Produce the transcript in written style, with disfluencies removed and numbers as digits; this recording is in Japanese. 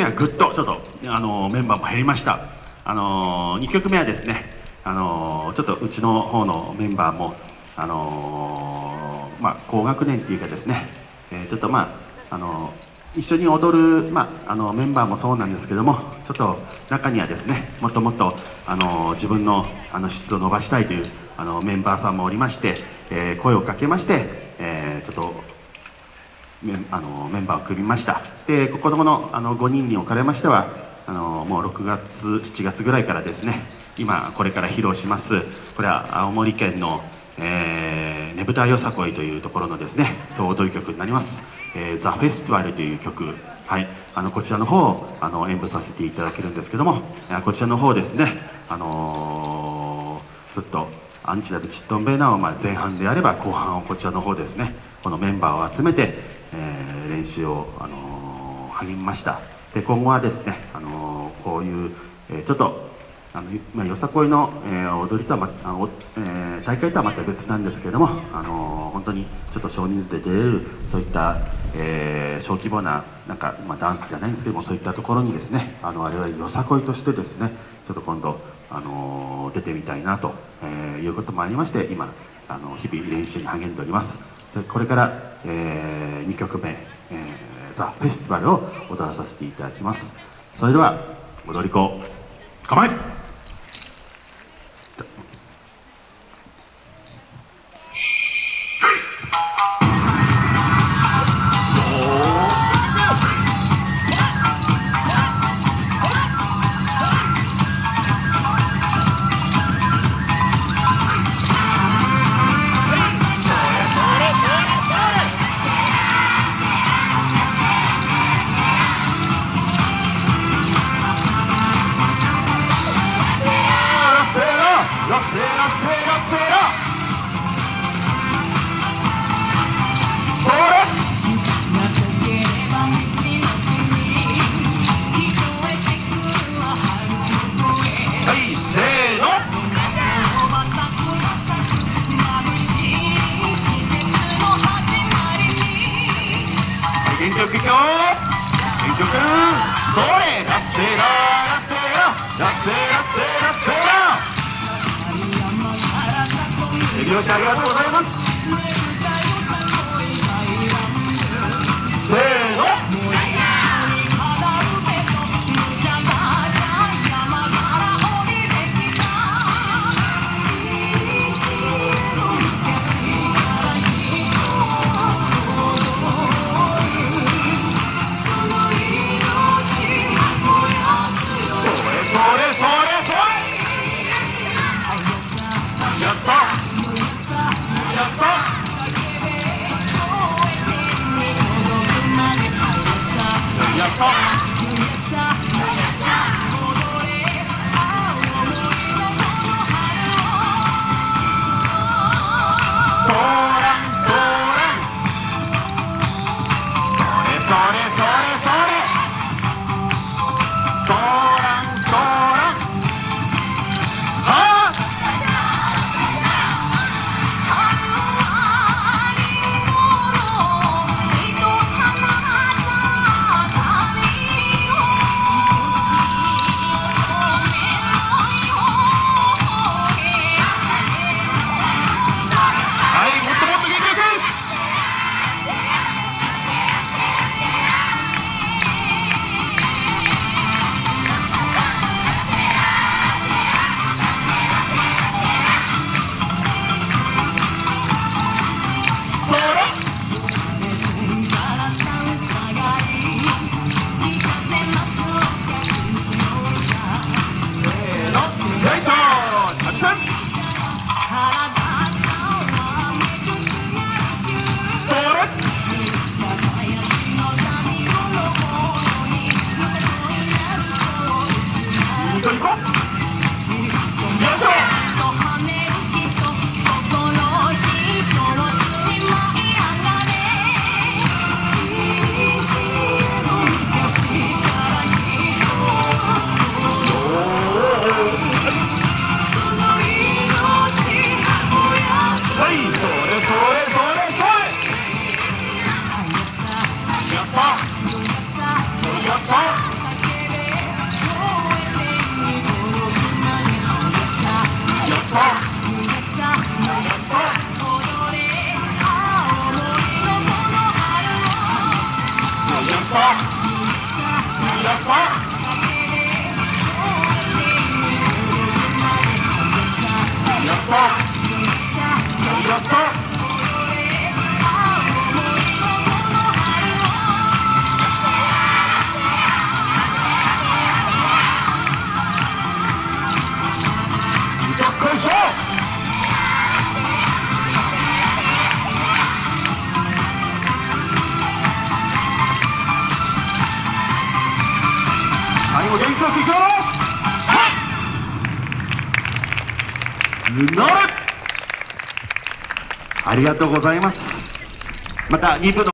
目はぐっとちょっとメンバーも減りました。2曲目はですね、ちょっとうちの方のメンバーも高学年っていうかですね、ちょっと一緒に踊る、メンバーもそうなんですけども、ちょっと中にはですね、もっともっと自分の質を伸ばしたいというメンバーさんもおりまして、声をかけまして、ちょっとメンバーを組みました。で子供の5人におかれましてはもう6月7月ぐらいからですね、今これから披露します、これは青森県のねぶたよさこいというところのですね総踊り曲になります。ザ・フェスティバルという曲、はい、こちらの方を演舞させていただけるんですけども、こちらの方ですね、ずっとアンチダブチットンベーナを前半であれば後半をこちらの方ですね、このメンバーを集めて、練習を、励みました。で今後はですね、こういう、ちょっとよさこいの、踊りとは大会とはまた別なんですけれども、本当にちょっと少人数で出れるそういった、小規模なダンスじゃないんですけども、そういったところにですね我々よさこいとしてですねちょっと今度、出てみたいなと、いうこともありまして、今日々練習に励んでおります。これから、2曲目、ザ・フェスティバルを踊らさせていただきます。それでは踊り子構え。原曲いくよ、原曲それラッセララッセララッセラッセラッセラ、手拍子ありがとうございます。せーの、 最後元気よくいくよ。乗る。ありがとうございます。また2部の